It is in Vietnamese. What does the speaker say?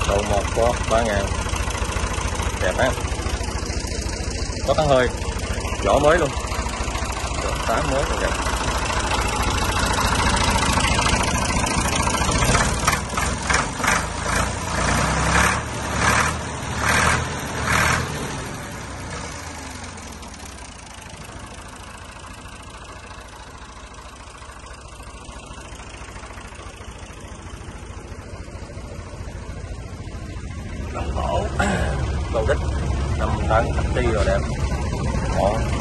Đầu một có 3.000. Đẹp ha. Có tán hơi, vỏ mới luôn, 8 mới rồi đẹp. Đồng cổ, cầu đích 5 tấn, taxi rồi đẹp. Đó.